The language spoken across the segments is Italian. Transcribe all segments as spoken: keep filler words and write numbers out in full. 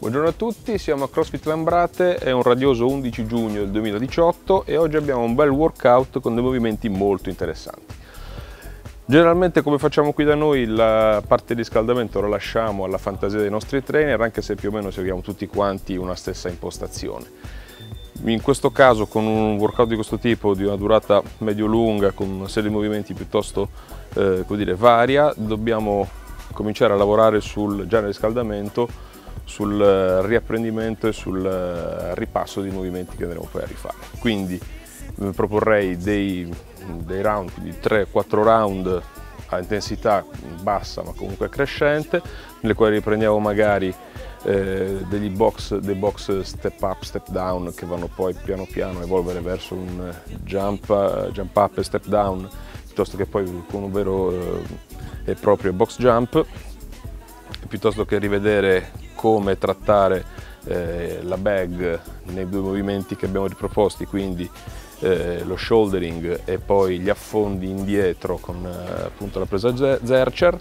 Buongiorno a tutti, siamo a CrossFit Lambrate, è un radioso undici giugno del duemiladiciotto e oggi abbiamo un bel workout con dei movimenti molto interessanti. Generalmente, come facciamo qui da noi, la parte di riscaldamento la lasciamo alla fantasia dei nostri trainer, anche se più o meno seguiamo tutti quanti una stessa impostazione. In questo caso, con un workout di questo tipo, di una durata medio-lunga, con una serie di movimenti piuttosto eh, come dire, varia, dobbiamo cominciare a lavorare sul già nel riscaldamento, sul riapprendimento e sul ripasso dei movimenti che andremo poi a rifare. Quindi eh, proporrei dei, dei round, quindi tre quattro round a intensità bassa ma comunque crescente, nelle quali riprendiamo magari eh, degli box, dei box step up, step down, che vanno poi piano piano a evolvere verso un jump, jump up e step down, piuttosto che poi con un vero eh, e proprio box jump, piuttosto che rivedere come trattare eh, la bag nei due movimenti che abbiamo riproposti, quindi eh, lo shouldering e poi gli affondi indietro con eh, appunto la presa Zercher.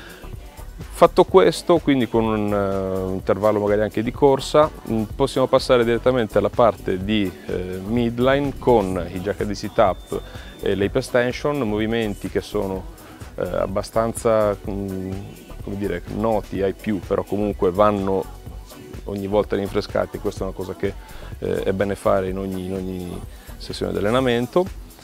Fatto questo, quindi con un uh, intervallo magari anche di corsa, mh, possiamo passare direttamente alla parte di eh, midline con i jack di sit up e l'ape extension, movimenti che sono eh, abbastanza mh, come dire, noti ai più, però comunque vanno ogni volta rinfrescati. Questa è una cosa che eh, è bene fare in ogni, in ogni sessione di allenamento.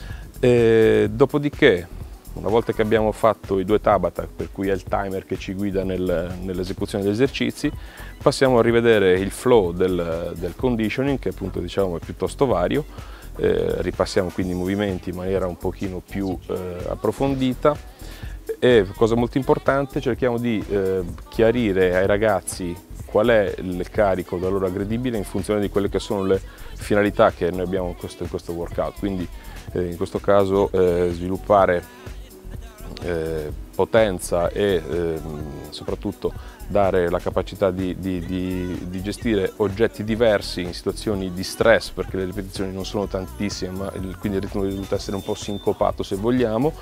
E dopodiché, una volta che abbiamo fatto i due Tabata, per cui è il timer che ci guida nel, nell'esecuzione degli esercizi, passiamo a rivedere il flow del, del conditioning, che appunto diciamo è piuttosto vario. Eh, ripassiamo quindi i movimenti in maniera un pochino più eh, approfondita. E cosa molto importante, cerchiamo di eh, chiarire ai ragazzi qual è il carico da loro aggredibile in funzione di quelle che sono le finalità che noi abbiamo in questo, in questo workout. Quindi eh, in questo caso eh, sviluppare eh, potenza e eh, soprattutto dare la capacità di, di, di, di gestire oggetti diversi in situazioni di stress, perché le ripetizioni non sono tantissime, ma il, quindi il ritmo risulta essere un po' sincopato se vogliamo.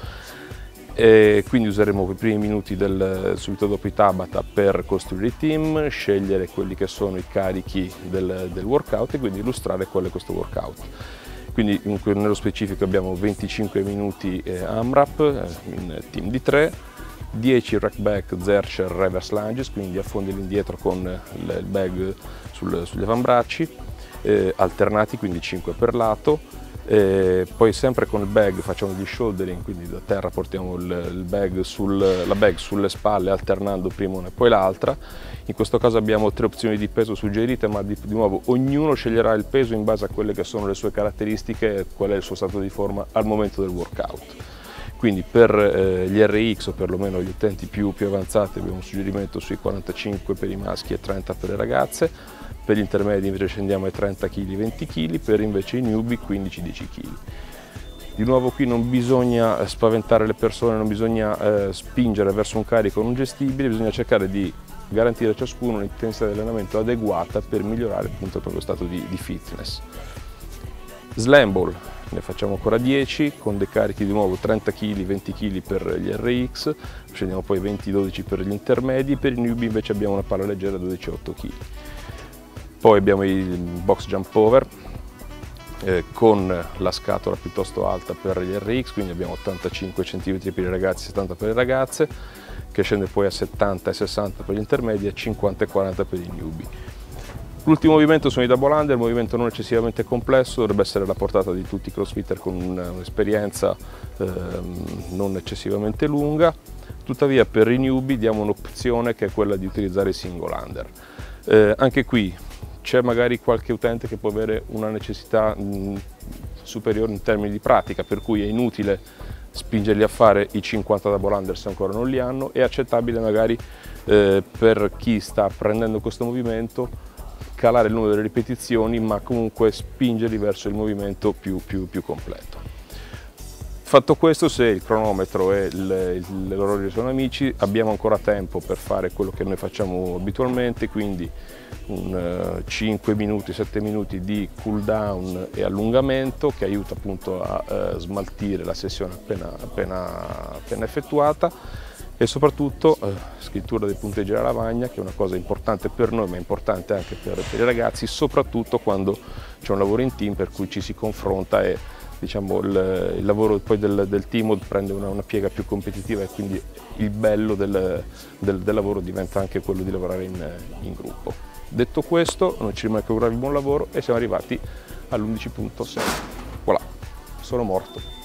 E quindi useremo i primi minuti del, subito dopo i Tabata per costruire i team, scegliere quelli che sono i carichi del, del workout e quindi illustrare qual è questo workout. Quindi nello specifico abbiamo venticinque minuti eh, AMRAP eh, in team di tre, dieci rack back Zercher reverse lunges, quindi affondi all'indietro con il, il bag sul, sugli avambracci, eh, alternati, quindi cinque per lato. E poi sempre con il bag facciamo gli shouldering, quindi da terra portiamo il, il bag sul, la bag sulle spalle alternando prima una e poi l'altra. In questo caso abbiamo tre opzioni di peso suggerite, ma di, di nuovo ognuno sceglierà il peso in base a quelle che sono le sue caratteristiche e qual è il suo stato di forma al momento del workout. Quindi per eh, gli R X, o perlomeno gli utenti più, più avanzati, abbiamo un suggerimento sui quarantacinque per i maschi e trenta per le ragazze. Per gli intermedi invece scendiamo ai trenta chili, venti chili, per invece i newbie quindici dieci chili. Di nuovo qui non bisogna spaventare le persone, non bisogna eh, spingere verso un carico non gestibile, bisogna cercare di garantire a ciascuno un'intensità di allenamento adeguata per migliorare appunto il proprio stato di, di fitness. Slam ball, ne facciamo ancora dieci con dei carichi di nuovo trenta chili, venti chili per gli R X, scendiamo poi venti dodici per gli intermedi, per i newbie invece abbiamo una palla leggera dodici otto chili. Poi abbiamo il box jump over eh, con la scatola piuttosto alta per gli R X, quindi abbiamo ottantacinque centimetri per i ragazzi, settanta per le ragazze, che scende poi a settanta e sessanta per gli intermedi e a cinquanta e quaranta per i newbie. L'ultimo movimento sono i double under, un movimento non eccessivamente complesso, dovrebbe essere alla portata di tutti i crossfitter con un'esperienza ehm, non eccessivamente lunga. Tuttavia per i newbie diamo un'opzione che è quella di utilizzare i single under. Eh, anche qui c'è magari qualche utente che può avere una necessità mh, superiore in termini di pratica, per cui è inutile spingerli a fare i cinquanta double under se ancora non li hanno. È accettabile magari eh, per chi sta apprendendo questo movimento calare il numero delle ripetizioni, ma comunque spingerli verso il movimento più, più, più completo. Fatto questo, se il cronometro e l'orologio sono amici, abbiamo ancora tempo per fare quello che noi facciamo abitualmente, quindi un cinque minuti, sette minuti di cool down e allungamento che aiuta appunto a uh, smaltire la sessione appena, appena, appena effettuata. e soprattutto eh, scrittura dei punteggi alla lavagna, che è una cosa importante per noi ma importante anche per, per i ragazzi, soprattutto quando c'è un lavoro in team per cui ci si confronta e diciamo, il, il lavoro poi del, del team prende una, una piega più competitiva e quindi il bello del, del, del lavoro diventa anche quello di lavorare in, in gruppo. Detto questo, non ci rimane che augurarvi buon lavoro e siamo arrivati all'undici punto sei. Voilà, sono morto.